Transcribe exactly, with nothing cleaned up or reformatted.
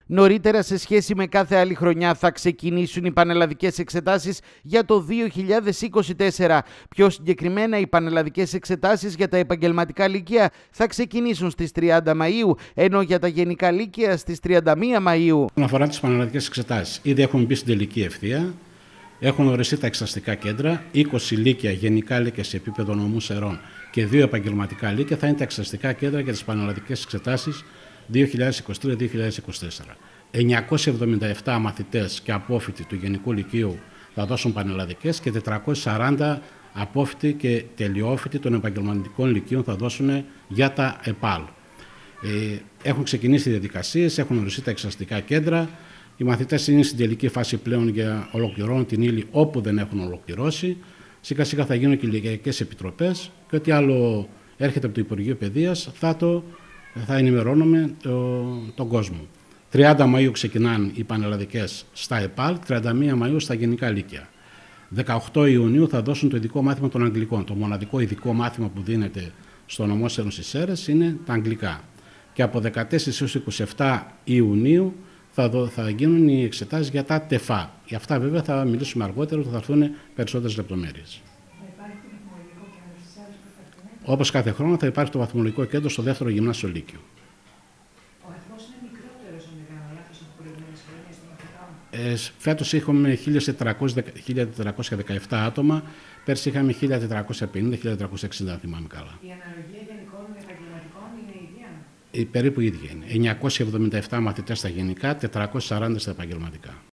Νωρίτερα, σε σχέση με κάθε άλλη χρονιά, θα ξεκινήσουν οι πανελλαδικές εξετάσεις για το δύο χιλιάδες είκοσι τέσσερα. Πιο συγκεκριμένα, οι πανελλαδικές εξετάσεις για τα επαγγελματικά λύκεια θα ξεκινήσουν στις τριάντα Μαΐου, ενώ για τα γενικά λύκεια στις τριάντα μία Μαΐου. Όσον αφορά τις πανελλαδικές εξετάσεις, ήδη έχουμε μπει στην τελική ευθεία. Έχουν οριστεί τα εξεταστικά κέντρα, είκοσι λύκεια, γενικά λύκεια σε επίπεδο νομού Σερών και δύο επαγγελματικά λύκεια θα είναι τα εξεταστικά κέντρα για τις πανελλαδικές εξετάσεις δύο χιλιάδες είκοσι τρία δύο χιλιάδες είκοσι τέσσερα. εννιακόσιοι εβδομήντα επτά μαθητές και απόφοιτοι του Γενικού Λυκείου θα δώσουν πανελλαδικές και τετρακόσιοι σαράντα απόφοιτοι και τελειόφοιτοι των επαγγελματικών λυκείων θα δώσουν για τα ΕΠΑΛ. Ε, έχουν ξεκινήσει οι διαδικασίες, έχουν οριστεί τα εξεταστικά κέντρα. Οι μαθητές είναι στην τελική φάση πλέον για ολοκληρώνουν την ύλη όπου δεν έχουν ολοκληρώσει. Σιγά σιγά θα γίνουν και οι λυκειακές επιτροπές και ό,τι άλλο έρχεται από το Υπουργείο Παιδείας θα, το, θα ενημερώνουμε το, τον κόσμο. τριάντα Μαΐου ξεκινάνε οι πανελλαδικές στα ΕΠΑΛ, τριάντα μία Μαΐου στα γενικά λύκεια. δεκαοκτώ Ιουνίου θα δώσουν το ειδικό μάθημα των Αγγλικών. Το μοναδικό ειδικό μάθημα που δίνεται στο νομό Σέρων στις Σέρρες είναι τα αγγλικά. Και από δεκατέσσερις έως είκοσι επτά Ιουνίου θα, δω, θα γίνουν οι εξετάσεις για τα ΤΕΦΑ. Για αυτά βέβαια θα μιλήσουμε αργότερα, θα έρθουν περισσότερες λεπτομέρειες. Όπως κάθε χρόνο θα υπάρχει το βαθμολογικό κέντρο στο δεύτερο γυμνάσιο λύκειο. Ο αριθμός είναι μικρότερος, αν δεν κάνω λάθος, από προηγούμενες χρονιές των μαθητών. Ε, φέτος είχαμε χίλια τετρακόσια δεκαεπτά άτομα, πέρσι είχαμε χίλια τετρακόσια πενήντα με χίλια τετρακόσια εξήντα, αν θυμάμαι καλά. Η αναλογία γενικών επαγγελματικών είναι η ίδια? Ε, περίπου ίδια είναι. εννιακόσιοι εβδομήντα επτά μαθητές στα γενικά, τετρακόσιοι σαράντα στα επαγγελματικά.